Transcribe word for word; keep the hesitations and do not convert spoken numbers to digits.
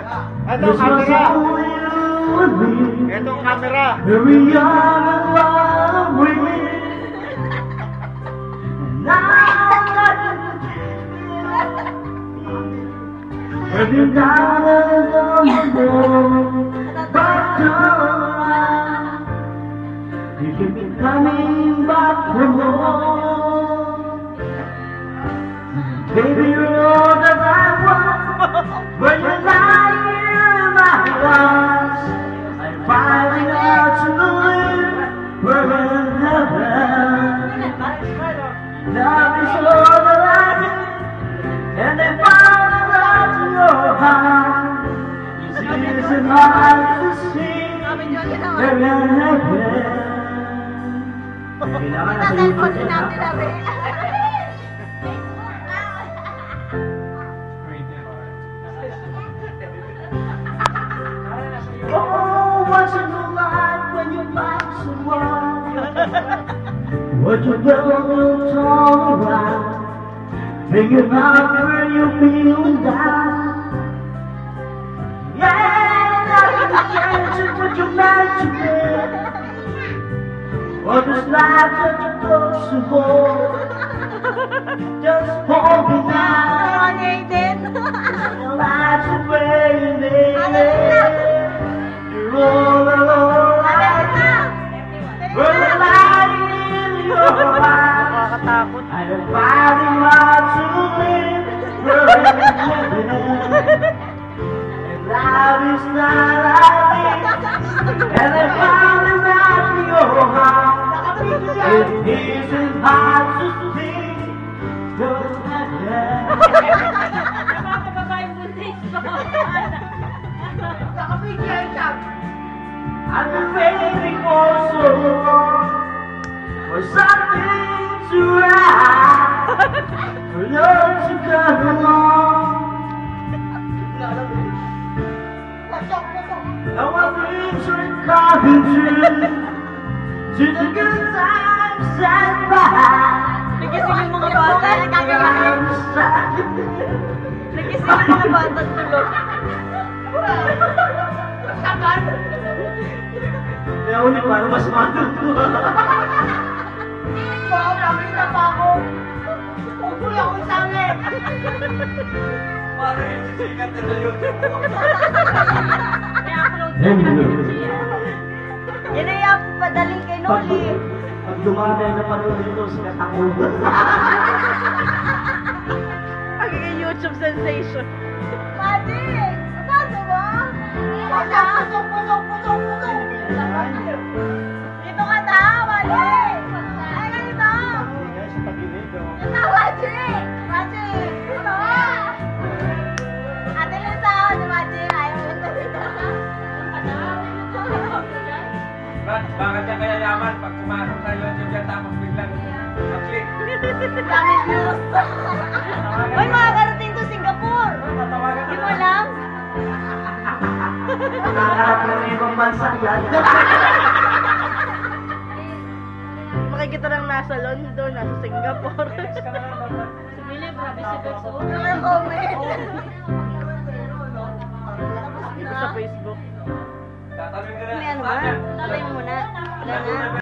Ito, camera. Ito, camera. Very young and lovely. Every night is on the road, but don't you keep me coming back from home. Baby, you're all that I want. When you lie in my arms, I'm finding out to believe we're in heaven. Love is all that I need, and they found out to your heart. It isn't hard to see we're in heaven. Kailangan na sa YouTube na. Oh, what's it like when you find someone? What you do will turn around. Think about when you feel down. Yeah, nothing can change what you meant to be. Or this life that you're close to hold. Just hold me now. Your life's away in there. You're all alone. We're the light in your eyes. I'm finding hard to live. We're in heaven. And life is not like this. And I found it out in your heart. It isn't hard to see. You're heaven. I've been waiting for so long for something to rise, for love to come along. Now my dreams are coming true, to the good times and bad. Nagising yung mga bata, nagkakaroon. Nagising yung mga bata tulog. Sabar! Kaya ulit, parang mas matuto. Wow, namin na pa ako. Upuy ako sa amin. Parang yung sisikat na sa YouTube ko. Kaya upload na namin siya. Yan ay yung padaling kay Noli. Pag dumaday na panood dito, sikat ako. Magiging YouTube sensation. Magic! Ano ba? Wala! Pusok, pusok, pusok, pusok! Dito ka na, Magic! Ay, ganito! Ito, Magic! Magic! Ano? Ate Lisa, si Magic, ayaw mo na dito. Brad, bakit yan kaya yaman pag pumasok sa YouTube yan tapos biglang mag-click? Dami views! Uy, makakarating to Singapore! Di mo alam? Nakakarap ng ibang bansa yan. Makikita lang nasa London, nasa Singapore. Sumili, grabe si Bex. Comment! Ito sa Facebook. Tatanungin ka na. May ano ba? Try mo muna. Wala na.